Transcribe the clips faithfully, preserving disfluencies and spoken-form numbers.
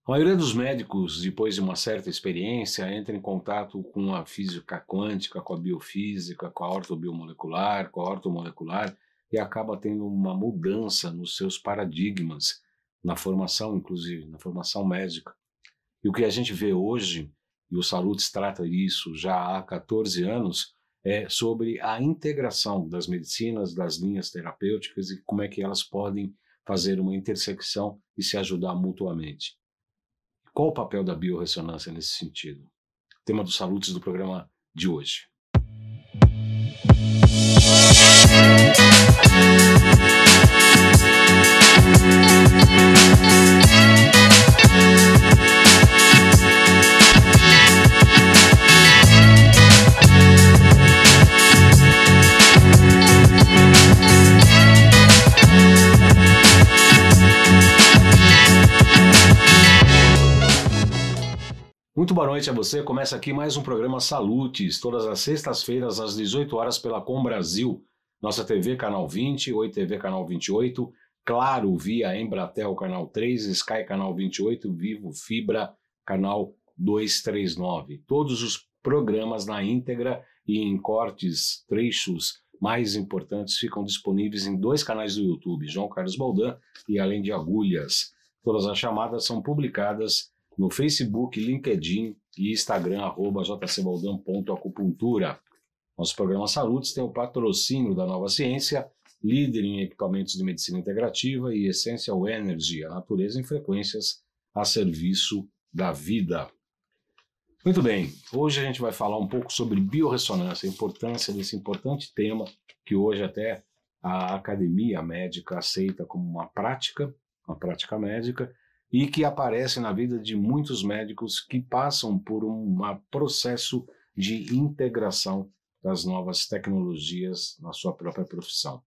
A maioria dos médicos, depois de uma certa experiência, entra em contato com a física quântica, com a biofísica, com a ortobiomolecular, com a ortomolecular, e acaba tendo uma mudança nos seus paradigmas, na formação, inclusive, na formação médica. E o que a gente vê hoje, e o Salutes trata isso já há quatorze anos, é sobre a integração das medicinas, das linhas terapêuticas e como é que elas podem fazer uma intersecção e se ajudar mutuamente. Qual o papel da biorressonância nesse sentido? Tema do Salutes do programa de hoje. Muito boa noite a você. Começa aqui mais um programa Salutes, todas as sextas-feiras às dezoito horas pela Com Brasil, nossa T V Canal vinte, Oi T V Canal vinte e oito, Claro via Embratel Canal três, Sky Canal vinte e oito, Vivo Fibra Canal duzentos e trinta e nove. Todos os programas na íntegra e em cortes, trechos mais importantes ficam disponíveis em dois canais do YouTube, João Carlos Baldan e Além de Agulhas. Todas as chamadas são publicadas no Facebook, LinkedIn e Instagram, arroba jcbaldan ponto acupuntura. Nosso programa Salutes tem o patrocínio da Nova Ciência, líder em equipamentos de medicina integrativa, e Essential Energy, a natureza em frequências a serviço da vida. Muito bem, hoje a gente vai falar um pouco sobre biorressonância, a importância desse importante tema que hoje até a academia médica aceita como uma prática, uma prática médica, e que aparece na vida de muitos médicos que passam por um processo de integração das novas tecnologias na sua própria profissão.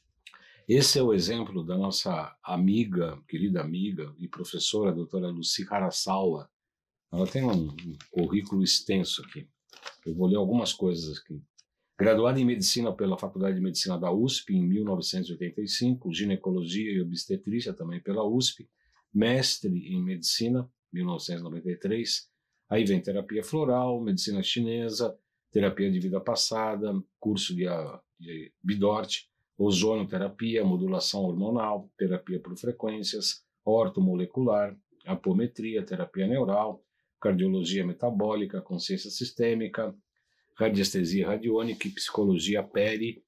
Esse é o exemplo da nossa amiga, querida amiga e professora, a doutora Lucy Harasawa. Ela tem um, um currículo extenso aqui. Eu vou ler algumas coisas aqui. Graduada em Medicina pela Faculdade de Medicina da U S P em mil novecentos e oitenta e cinco, Ginecologia e Obstetrícia também pela U S P, mestre em Medicina, mil novecentos e noventa e três, aí vem Terapia Floral, Medicina Chinesa, Terapia de Vida Passada, curso de, de Bidort, Ozonoterapia, Modulação Hormonal, Terapia por Frequências, Ortomolecular, Apometria, Terapia Neural, Cardiologia Metabólica, Consciência Sistêmica, Radiestesia Radiônica e Psicologia Peri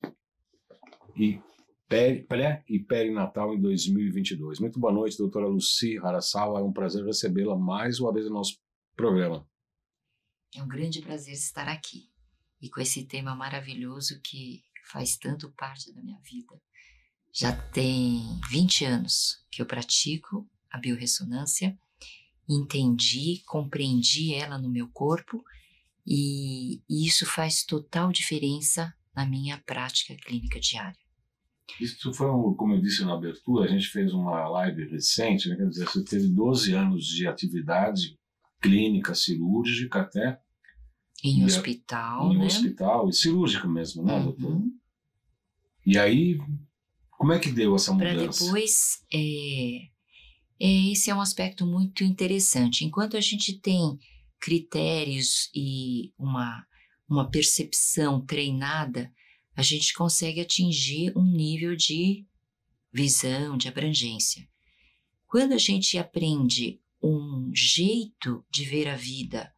e pré e perinatal em dois mil e vinte e dois. Muito boa noite, doutora Lucy Harasawa. É um prazer recebê-la mais uma vez no nosso programa. É um grande prazer estar aqui e com esse tema maravilhoso que faz tanto parte da minha vida. Já tem vinte anos que eu pratico a biorressonância, entendi, compreendi ela no meu corpo e, e isso faz total diferença na minha prática clínica diária. Isso foi, um, como eu disse na abertura, a gente fez uma live recente, né? Quer dizer, você teve doze anos de atividade clínica, cirúrgica até. Em hospital, Em né? hospital, e cirúrgica mesmo, né, uhum. doutor? E aí, como é que deu essa mudança? Para depois, é, é, esse é um aspecto muito interessante. Enquanto a gente tem critérios e uma, uma percepção treinada, a gente consegue atingir um nível de visão, de abrangência. Quando a gente aprende um jeito de ver a vida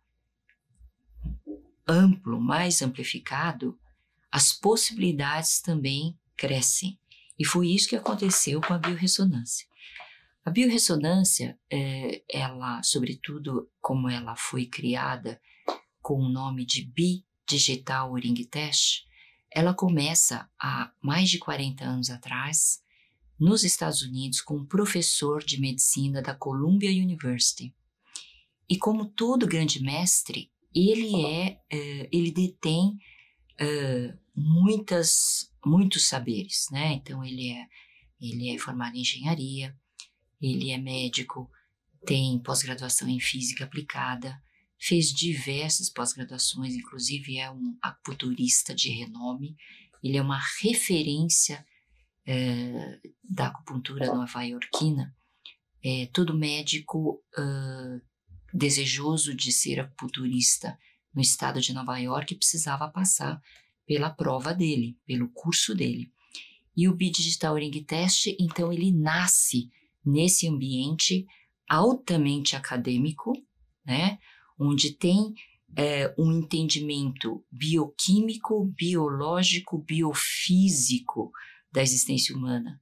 amplo, mais amplificado, as possibilidades também crescem. E foi isso que aconteceu com a biorressonância. A biorressonância, é, ela, sobretudo como ela foi criada com o nome de Bidigital Uring Test, ela começa há mais de quarenta anos atrás, nos Estados Unidos, com um professor de medicina da Columbia University. E como todo grande mestre, ele, é, uh, ele detém uh, muitas, muitos saberes, né? Então, ele é, ele é formado em engenharia, ele é médico, tem pós-graduação em física aplicada, fez diversas pós-graduações, inclusive é um acupunturista de renome. Ele é uma referência é, da acupuntura nova-iorquina é, todo médico uh, desejoso de ser acupunturista no estado de Nova York precisava passar pela prova dele, pelo curso dele. E o Bidigital Ring Test, então, ele nasce nesse ambiente altamente acadêmico, né, onde tem é, um entendimento bioquímico, biológico, biofísico da existência humana.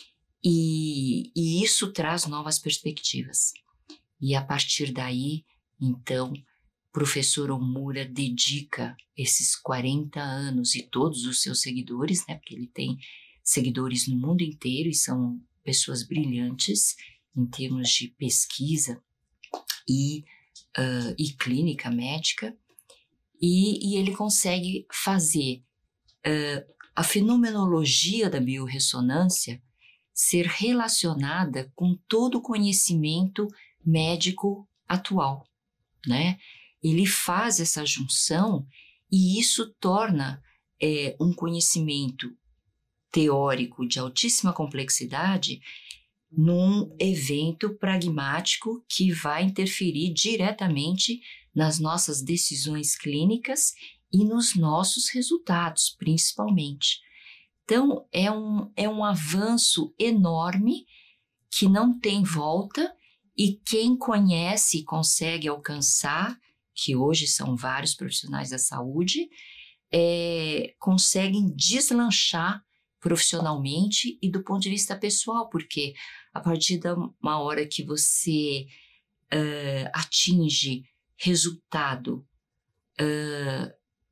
E, e isso traz novas perspectivas. E a partir daí, então, o professor Omura dedica esses quarenta anos e todos os seus seguidores, né, porque ele tem seguidores no mundo inteiro e são pessoas brilhantes em termos de pesquisa e, uh, e clínica médica, e, e ele consegue fazer uh, a fenomenologia da biorressonância ser relacionada com todo o conhecimento médico atual, né? Ele faz essa junção e isso torna é, um conhecimento teórico de altíssima complexidade num evento pragmático que vai interferir diretamente nas nossas decisões clínicas e nos nossos resultados, principalmente. Então, é um, é um avanço enorme que não tem volta e quem conhece e consegue alcançar, que hoje são vários profissionais da saúde, é, conseguem deslanchar profissionalmente e do ponto de vista pessoal, porque a partir de uma hora que você uh, atinge resultado, uh,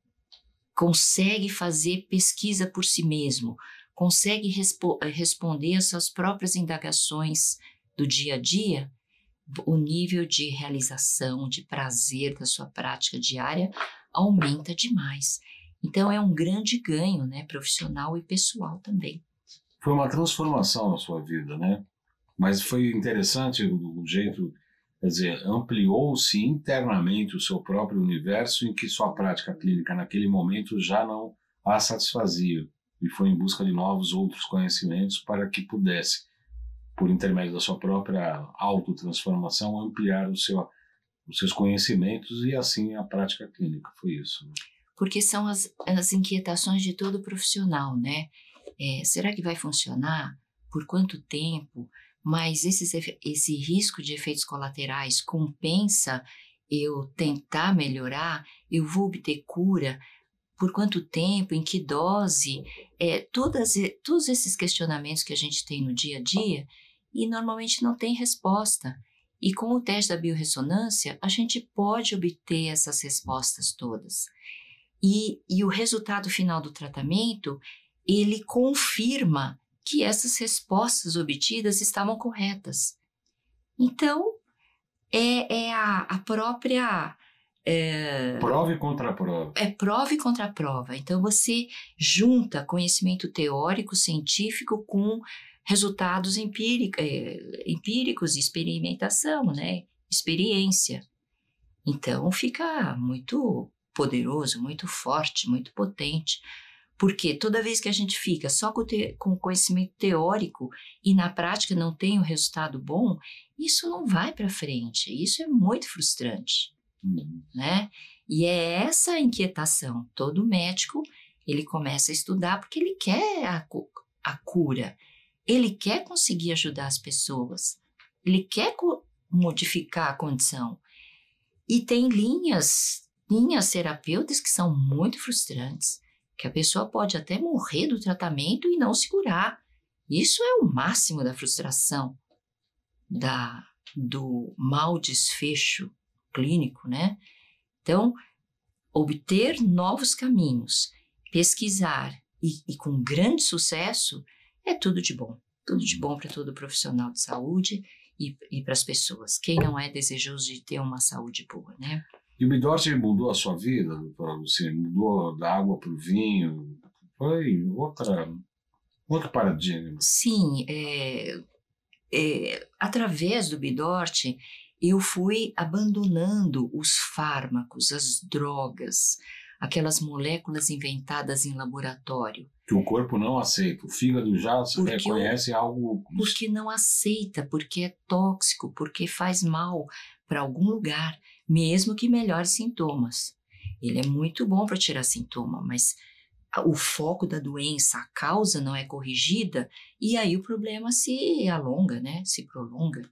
consegue fazer pesquisa por si mesmo, consegue respo- responder às suas próprias indagações do dia a dia, o nível de realização, de prazer da sua prática diária aumenta demais. Então é um grande ganho, né, profissional e pessoal também. Foi uma transformação na sua vida, né? Mas foi interessante o, o jeito, quer dizer, ampliou-se internamente o seu próprio universo em que sua prática clínica naquele momento já não a satisfazia e foi em busca de novos outros conhecimentos para que pudesse, por intermédio da sua própria autotransformação, ampliar o seu, os seus conhecimentos e assim a prática clínica. Foi isso, né? Porque são as, as inquietações de todo profissional, né? É, será que vai funcionar? Por quanto tempo? Mas esses, esse risco de efeitos colaterais compensa eu tentar melhorar? Eu vou obter cura? Por quanto tempo? Em que dose? É, todas, todos esses questionamentos que a gente tem no dia a dia e normalmente não tem resposta. E com o teste da biorressonância, a gente pode obter essas respostas todas. E, e o resultado final do tratamento, ele confirma que essas respostas obtidas estavam corretas. Então, é, é a, a própria... É, prova e contraprova. É prova e contraprova. Então, você junta conhecimento teórico, científico, com resultados empírico, é, empíricos, experimentação, né? Experiência. Então, fica muito poderoso, muito forte, muito potente. Porque toda vez que a gente fica só com, te, com conhecimento teórico e na prática não tem um resultado bom, isso não vai para frente. Isso é muito frustrante, uhum. né? E é essa a inquietação. Todo médico, ele começa a estudar porque ele quer a, a cura. Ele quer conseguir ajudar as pessoas. Ele quer modificar a condição. E tem linhas, linhas terapêuticas que são muito frustrantes, que a pessoa pode até morrer do tratamento e não se curar. Isso é o máximo da frustração, da, do mau desfecho clínico, né? Então, obter novos caminhos, pesquisar e, e com grande sucesso é tudo de bom. Tudo de bom para todo profissional de saúde e, e para as pessoas. Quem não é desejoso de ter uma saúde boa, né? E o Bidort mudou a sua vida, doutora Luciene? Mudou da água para o vinho? Foi outra, outro paradigma? Sim. É, é, através do Bidort, eu fui abandonando os fármacos, as drogas, aquelas moléculas inventadas em laboratório. Que o corpo não aceita, o fígado já porque reconhece o, algo... Porque não aceita, porque é tóxico, porque faz mal para algum lugar, mesmo que melhore sintomas. Ele é muito bom para tirar sintoma, mas o foco da doença, a causa não é corrigida, e aí o problema se alonga, né? Se prolonga.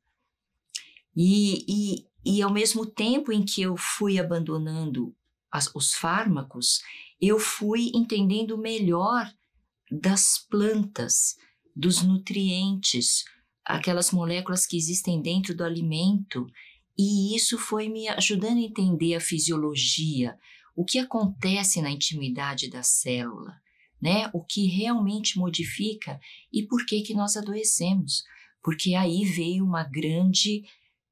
E, e, e ao mesmo tempo em que eu fui abandonando as, os fármacos, eu fui entendendo melhor das plantas, dos nutrientes, aquelas moléculas que existem dentro do alimento, e isso foi me ajudando a entender a fisiologia, o que acontece na intimidade da célula, né? O que realmente modifica e por que que nós adoecemos. Porque aí veio uma grande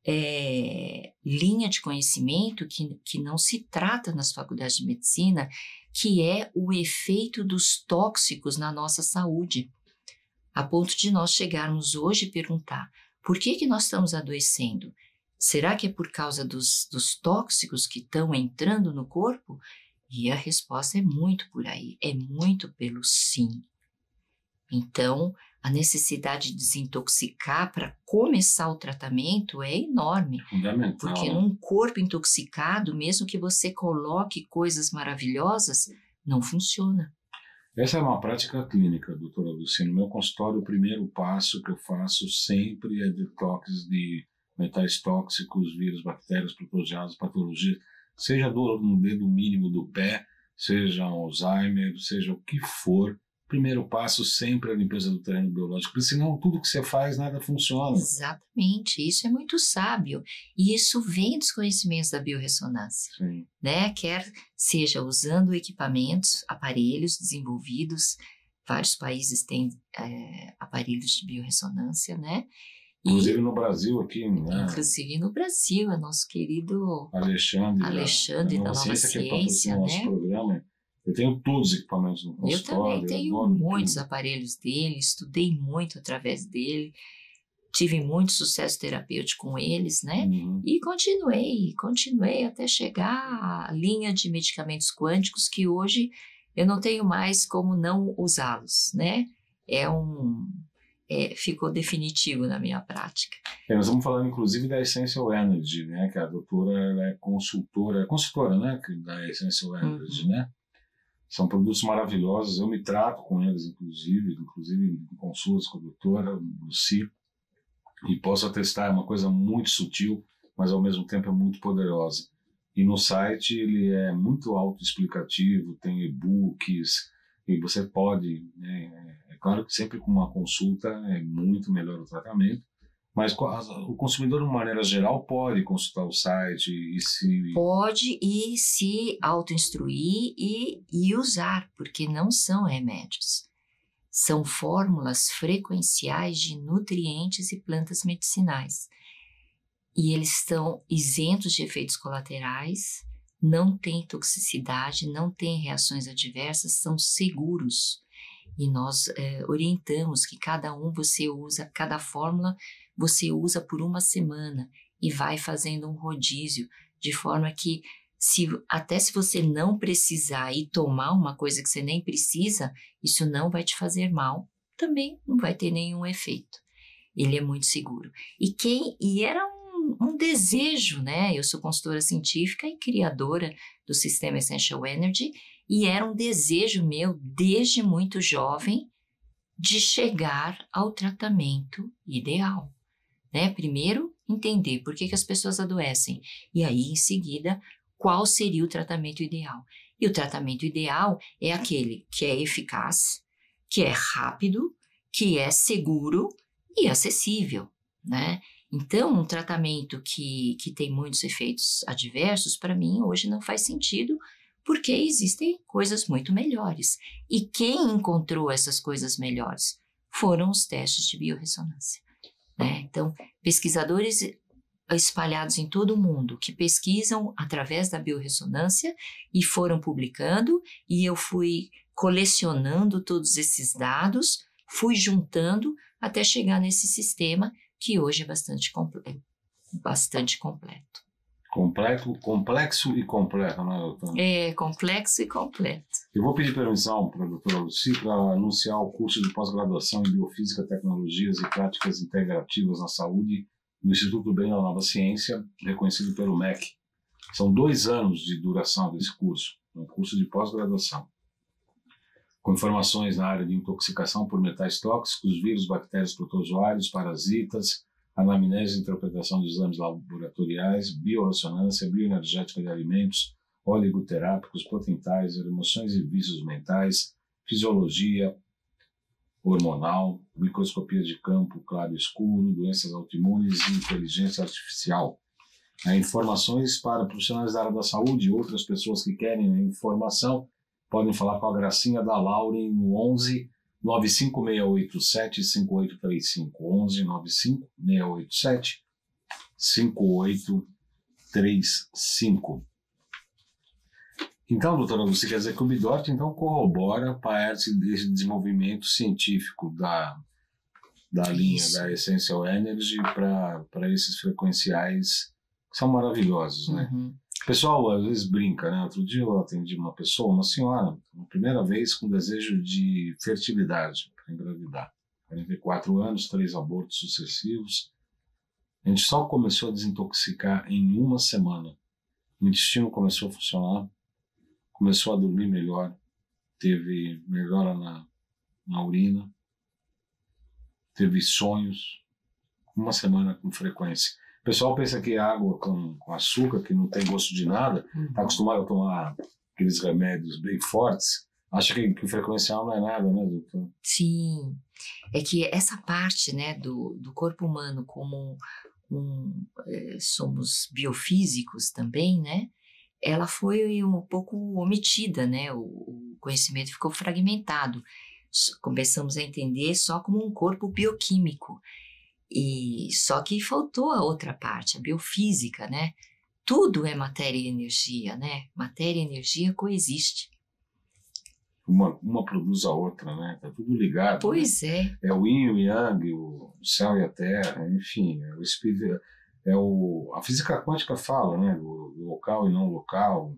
é, linha de conhecimento que, que não se trata nas faculdades de medicina, que é o efeito dos tóxicos na nossa saúde, a ponto de nós chegarmos hoje e perguntar por que que nós estamos adoecendo? Será que é por causa dos, dos tóxicos que estão entrando no corpo? E a resposta é muito por aí, é muito pelo sim. Então, a necessidade de desintoxicar para começar o tratamento é enorme. Fundamental. Porque num corpo intoxicado, mesmo que você coloque coisas maravilhosas, não funciona. Essa é uma prática clínica, doutora Lucia. No meu consultório, o primeiro passo que eu faço sempre é detox de metais tóxicos, vírus, bactérias, protozoários, patologias, seja dor no dedo mínimo do pé, seja Alzheimer, seja o que for. Primeiro passo sempre é a limpeza do terreno biológico, porque senão tudo que você faz, nada funciona. Exatamente, isso é muito sábio. E isso vem dos conhecimentos da biorressonância. Sim. Né? Quer seja usando equipamentos, aparelhos desenvolvidos, vários países têm é, aparelhos de biorressonância, né? Inclusive e, no Brasil aqui, né? Inclusive no Brasil, é nosso querido Alexandre, Alexandre da, da Nova Ciência, Ciência, que né? Nosso programa. Eu tenho todos os equipamentos no consultório. Eu também tenho eu muitos tudo. aparelhos dele, estudei muito através dele, tive muito sucesso terapêutico com eles, né? Uhum. E continuei, continuei até chegar à linha de medicamentos quânticos que hoje eu não tenho mais como não usá-los, né? É um... É, ficou definitivo na minha prática. É, nós estamos falando, inclusive, da Essential Energy, né? Que a doutora ela é consultora, é consultora, né? Da Essential Energy, uhum. né? São produtos maravilhosos, eu me trato com eles, inclusive, inclusive em consultas com a doutora Lucy, e posso atestar, é uma coisa muito sutil, mas ao mesmo tempo é muito poderosa. E no site ele é muito autoexplicativo, tem e-books, e você pode, né, é claro que sempre com uma consulta é muito melhor o tratamento, mas o consumidor, de uma maneira geral, pode consultar o site e se... Pode e se auto-instruir e, e usar, porque não são remédios. São fórmulas frequenciais de nutrientes e plantas medicinais. E eles estão isentos de efeitos colaterais, não têm toxicidade, não têm reações adversas, são seguros. E nós é, orientamos que cada um você usa, cada fórmula você usa por uma semana e vai fazendo um rodízio, de forma que se, até se você não precisar ir tomar uma coisa que você nem precisa, isso não vai te fazer mal, também não vai ter nenhum efeito. Ele é muito seguro. E, quem, e era um, um desejo, né? Eu sou consultora científica e criadora do sistema Essential Energy, e era um desejo meu, desde muito jovem, de chegar ao tratamento ideal. Né? Primeiro, entender por que, que as pessoas adoecem. E aí, em seguida, qual seria o tratamento ideal. E o tratamento ideal é aquele que é eficaz, que é rápido, que é seguro e acessível. Né? Então, um tratamento que, que tem muitos efeitos adversos, para mim, hoje não faz sentido, porque existem coisas muito melhores. E quem encontrou essas coisas melhores foram os testes de biorressonância. Né? Então, pesquisadores espalhados em todo o mundo que pesquisam através da biorressonância e foram publicando, e eu fui colecionando todos esses dados, fui juntando até chegar nesse sistema que hoje é bastante completo. Bastante completo. Completo, complexo e completo, não é, doutora? É, complexo e completo. Eu vou pedir permissão para a doutora Lucy para anunciar o curso de pós-graduação em Biofísica, Tecnologias e Práticas Integrativas na Saúde do Instituto Bem da Nova Ciência, reconhecido pelo M E C. São dois anos de duração desse curso, um curso de pós-graduação, com informações na área de intoxicação por metais tóxicos, vírus, bactérias, protozoários, parasitas, anamnese e interpretação de exames laboratoriais, biorressonância, bioenergética de alimentos, oligoterápicos, potenciais, emoções e vícios mentais, fisiologia hormonal, microscopia de campo claro e escuro, doenças autoimunes e inteligência artificial. Há informações para profissionais da área da saúde e outras pessoas que querem informação podem falar com a Gracinha da Lauren no onze nove cinco seis oito sete cinco oito três cinco, onze nove cinco seis oito sete cinco oito três cinco. Então, doutora Lucy, quer dizer que o Bidort então corrobora para esse desenvolvimento científico da, da linha Isso. da Essential Energy para esses frequenciais que são maravilhosos, né? Uhum. O pessoal às vezes brinca, né? Outro dia eu atendi uma pessoa, uma senhora, pela primeira vez com desejo de fertilidade para engravidar. quarenta e quatro anos, três abortos sucessivos. A gente só começou a desintoxicar em uma semana. O intestino começou a funcionar, começou a dormir melhor, teve melhora na, na urina, teve sonhos, uma semana com frequência. O pessoal pensa que é água com, com açúcar, que não tem gosto de nada, está uhum. acostumado a tomar aqueles remédios bem fortes, acha que, que o frequencial não é nada, né, doutor? Sim, é que essa parte, né, do, do corpo humano como um, é, somos biofísicos também, né, ela foi um pouco omitida, né, o, o conhecimento ficou fragmentado, começamos a entender só como um corpo bioquímico. E só que faltou a outra parte, a biofísica, né? Tudo é matéria e energia, né? Matéria e energia coexiste. Uma, uma produz a outra, né? Tá tudo ligado. Pois né? é. É o yin e o yang, o céu e a terra, enfim, é o espírito, é o, a física quântica fala, né? Do, do local e não local.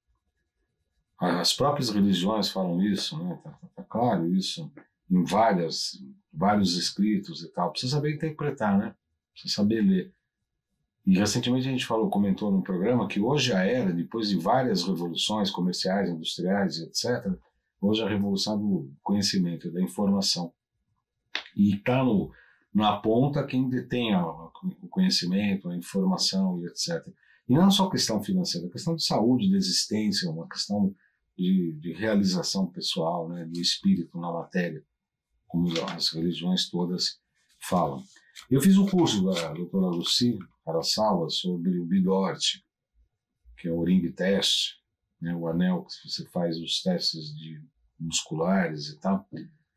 As próprias religiões falam isso, né? Tá, tá claro isso em várias vários escritos e tal, precisa saber interpretar, né? Precisa saber ler. E recentemente a gente falou, comentou no programa que hoje a era, depois de várias revoluções comerciais, industriais, etcétera, hoje a revolução do conhecimento, da informação. E está na ponta quem detém a, o conhecimento, a informação e etcétera. E não é só questão financeira, é questão de saúde, de existência, uma questão de, de realização pessoal, né? Do espírito na matéria, como as religiões todas falam. Eu fiz um curso da doutora Lucy Araçala sobre o Bidort, que é o ring test, né, o anel que você faz os testes de musculares e tal.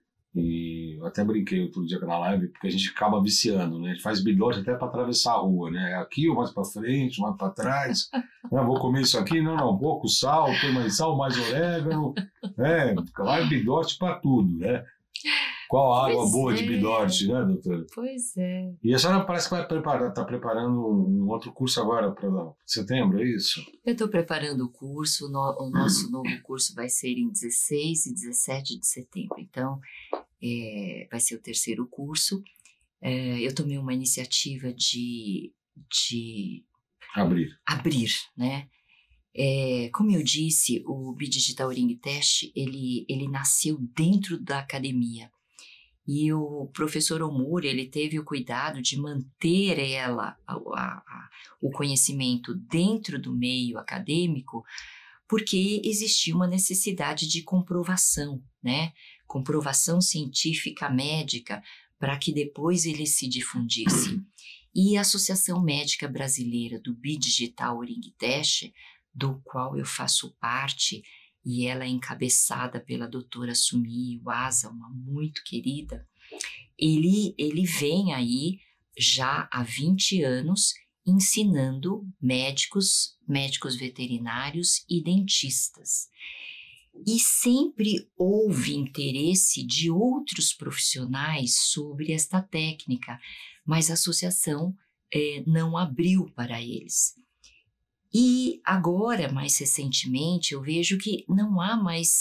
E eu até brinquei outro dia na live, porque a gente acaba viciando, né? A gente faz Bidort até para atravessar a rua, né? Aqui, ou mais para frente, mais para trás. Não, vou comer isso aqui, não, não, pouco sal, põe mais sal, mais orégano. É, vai Bidort para tudo, né? Qual a água pois boa é. de Bidort, né, doutora? Pois é. E a senhora parece que vai preparar, está preparando um outro curso agora para setembro, é isso? Eu estou preparando o curso, no, o nosso novo curso vai ser em dezesseis e dezessete de setembro, então é, vai ser o terceiro curso. É, eu tomei uma iniciativa de, de abrir, abrir, né? É, como eu disse, o Bidigital Ring Test, ele, ele nasceu dentro da academia. E o professor Omura, ele teve o cuidado de manter ela, a, a, a, o conhecimento dentro do meio acadêmico, porque existia uma necessidade de comprovação, né? Comprovação científica médica, para que depois ele se difundisse. E a Associação Médica Brasileira do Bidigital Ring Test, do qual eu faço parte, e ela é encabeçada pela doutora Sumi Waza, uma muito querida, ele, ele vem aí já há vinte anos ensinando médicos, médicos veterinários e dentistas. E sempre houve interesse de outros profissionais sobre esta técnica, mas a associação eh, não abriu para eles. E agora, mais recentemente, eu vejo que não há mais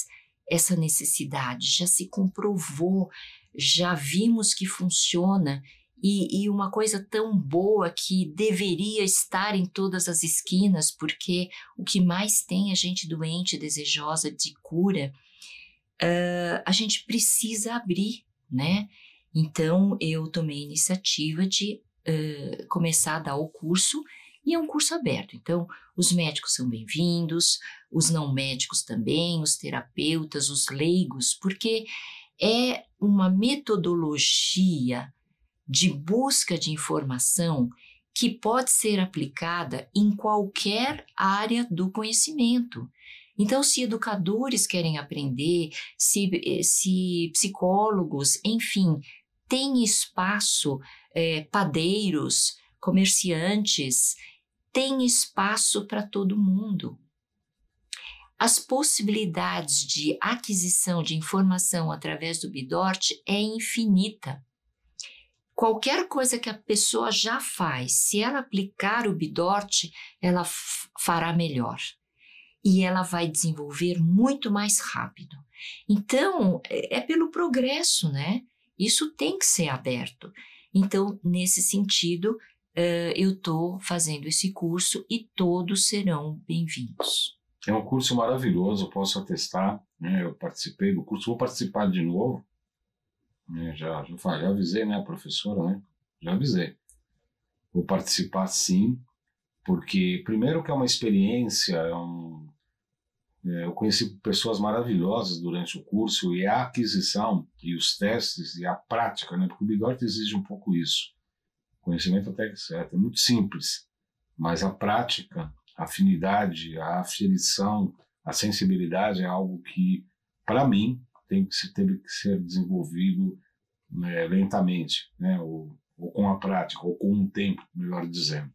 essa necessidade, já se comprovou, já vimos que funciona, e, e uma coisa tão boa que deveria estar em todas as esquinas, porque o que mais tem é gente doente, desejosa de cura, uh, a gente precisa abrir, né? Então, eu tomei a iniciativa de uh, começar a dar o curso, e é um curso aberto. Então, os médicos são bem-vindos, os não médicos também, os terapeutas, os leigos, porque é uma metodologia de busca de informação que pode ser aplicada em qualquer área do conhecimento. Então, se educadores querem aprender, se, se psicólogos, enfim, tem espaço, é, padeiros, comerciantes, tem espaço para todo mundo. As possibilidades de aquisição de informação através do Bidort é infinita. Qualquer coisa que a pessoa já faz, se ela aplicar o Bidort, ela fará melhor. E ela vai desenvolver muito mais rápido. Então, é pelo progresso, né? Isso tem que ser aberto. Então, nesse sentido, uh, eu estou fazendo esse curso e todos serão bem-vindos. É um curso maravilhoso, eu posso atestar, né? Eu participei do curso, vou participar de novo. Né? Já, já, já avisei, né, a professora, né? Já avisei. Vou participar sim, porque primeiro que é uma experiência, é um, é, eu conheci pessoas maravilhosas durante o curso, e a aquisição, e os testes, e a prática, né? Porque o Bidort exige um pouco isso. Conhecimento até que certo, é muito simples, mas a prática, a afinidade, a aferição, a sensibilidade é algo que, para mim, tem que ser, teve que ser desenvolvido né, lentamente, né, ou, ou com a prática, ou com um tempo, melhor dizendo.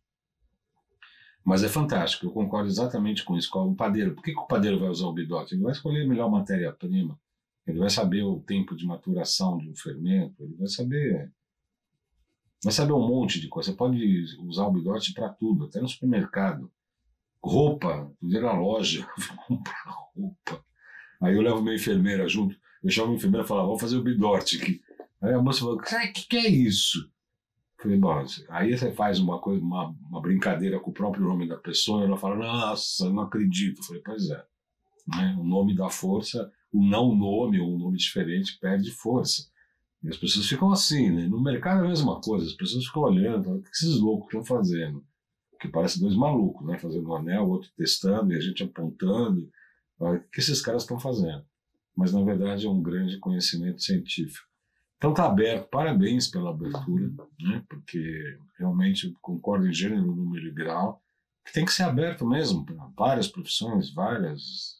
Mas é fantástico, eu concordo exatamente com isso. Com o padeiro, por que, que o padeiro vai usar o Bidort? Ele vai escolher a melhor matéria-prima, ele vai saber o tempo de maturação de um fermento, ele vai saber... Vai saber um monte de coisa. Você pode usar o Bidort para tudo, até no supermercado. Roupa, ir na loja, comprar roupa. Aí eu levo minha enfermeira junto, eu chamo a enfermeira e falo, vamos fazer o Bidort aqui. Aí a moça falou, o que, que é isso? Eu falei, bom, aí você faz uma coisa, uma, uma brincadeira com o próprio nome da pessoa, e ela fala, nossa, eu não acredito. Eu falei, pois é. Né? O nome dá força, o não nome, ou um nome diferente, perde força. E as pessoas ficam assim, né? No mercado é a mesma coisa, as pessoas ficam olhando, o que esses loucos estão fazendo? Que parece dois malucos, né? Fazendo um anel, o outro testando, e a gente apontando. O que esses caras estão fazendo? Mas, na verdade, é um grande conhecimento científico. Então, está aberto, parabéns pela abertura, né? Porque realmente eu concordo em gênero, número e grau, que tem que ser aberto mesmo para várias profissões, várias...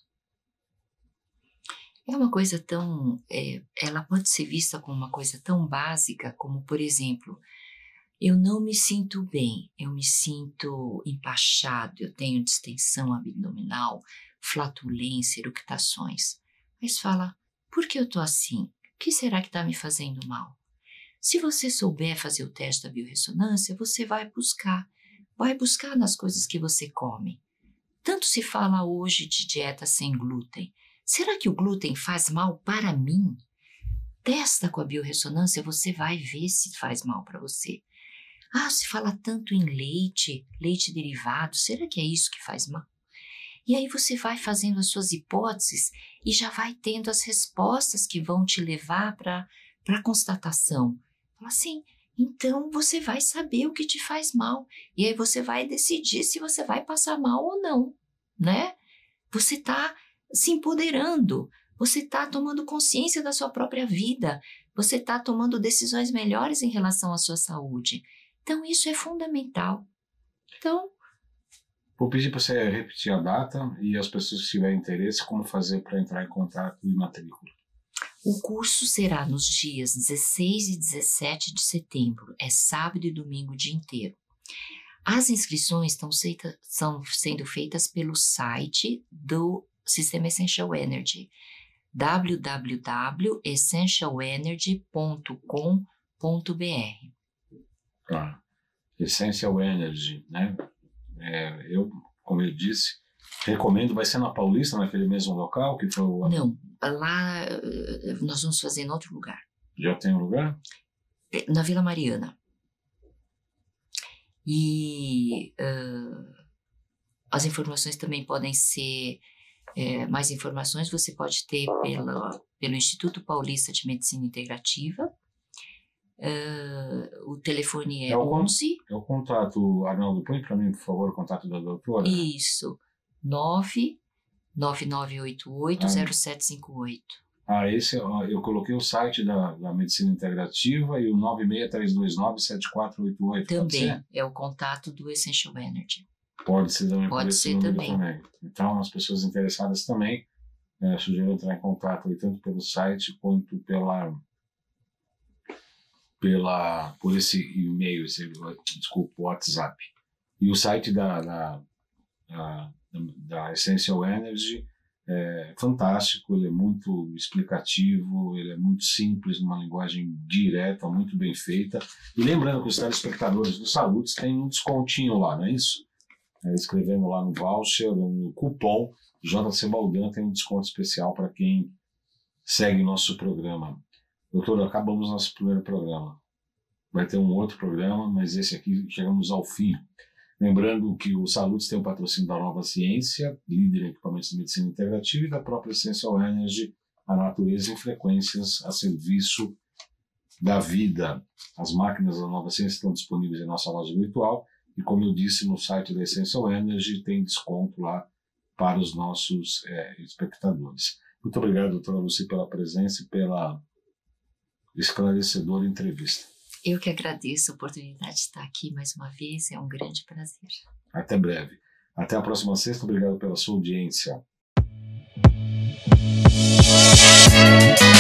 É uma coisa tão... É, ela pode ser vista como uma coisa tão básica como, por exemplo, eu não me sinto bem, eu me sinto empachado, eu tenho distensão abdominal, flatulência, eructações. Mas fala, por que eu estou assim? O que será que está me fazendo mal? Se você souber fazer o teste da biorressonância, você vai buscar. Vai buscar nas coisas que você come. Tanto se fala hoje de dieta sem glúten. Será que o glúten faz mal para mim? Testa com a biorressonância, você vai ver se faz mal para você. Ah, se fala tanto em leite, leite derivado, será que é isso que faz mal? E aí você vai fazendo as suas hipóteses e já vai tendo as respostas que vão te levar para a constatação. Fala assim, então você vai saber o que te faz mal. E aí você vai decidir se você vai passar mal ou não, né? Você está se empoderando, você está tomando consciência da sua própria vida, você está tomando decisões melhores em relação à sua saúde. Então isso é fundamental. Então... Vou pedir para você repetir a data e as pessoas que tiverem interesse, como fazer para entrar em contato e matrícula. O curso será nos dias dezesseis e dezessete de setembro, é sábado e domingo o dia inteiro. As inscrições estão, seita, estão sendo feitas pelo site do Sistema Essential Energy, w w w ponto essential energy ponto com ponto b r. Ah, Essential Energy, né? É, eu, como eu disse, Recomendo, vai ser na Paulista, naquele mesmo local que foi o... Não, lá nós vamos fazer em outro lugar. Já tem um lugar? Na Vila Mariana. E uh, as informações também podem ser, é, mais informações você pode ter pela, pelo Instituto Paulista de Medicina Integrativa. Uh, o telefone é, é o onze. É o contato, Arnaldo, põe para mim, por favor, o contato da doutora. Isso, nove nove nove oito oito zero sete cinco oito. Ah, esse, eu coloquei o site da, da Medicina Integrativa e o nove seis três dois nove sete quatro oito oito. Também é o contato do Essential Energy. Pode ser também. Pode ser também. também. Então, as pessoas interessadas também, é, sugiro entrar em contato aí, tanto pelo site quanto pela... Pela, por esse e-mail, esse, desculpa, WhatsApp. E o site da, da, da, da Essential Energy é fantástico, ele é muito explicativo, ele é muito simples, numa linguagem direta, muito bem feita. E lembrando que os telespectadores do Salutes têm um descontinho lá, não é isso? É, escrevendo lá no voucher, no cupom J C Baldan, tem um desconto especial para quem segue nosso programa. Doutor, acabamos nosso primeiro programa. Vai ter um outro programa, mas esse aqui chegamos ao fim. Lembrando que o Salutes tem o patrocínio da Nova Ciência, líder em equipamentos de medicina integrativa, e da própria Essential Energy, a natureza em frequências a serviço da vida. As máquinas da Nova Ciência estão disponíveis em nossa loja virtual e, como eu disse, no site da Essential Energy tem desconto lá para os nossos é, espectadores. Muito obrigado, doutora Lucy, pela presença e pela esclarecedora entrevista. Eu que agradeço a oportunidade de estar aqui mais uma vez, é um grande prazer. Até breve. Até a próxima sexta, obrigado pela sua audiência.